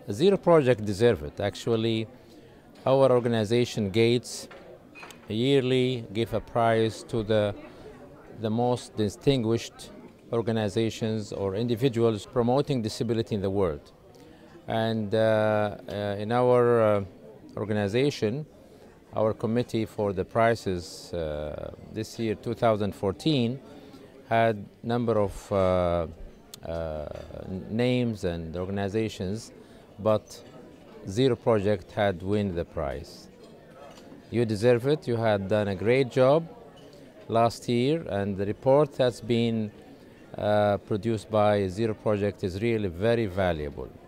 Zero Project deserve it. Actually, our organization GAATES yearly give a prize to the most distinguished organizations or individuals promoting disability in the world. And in our organization, our committee for the prizes this year, 2014, had number of names and organizations, but Zero Project had won the prize. You deserve it. You had done a great job last year, and the report that's been produced by Zero Project is really very valuable.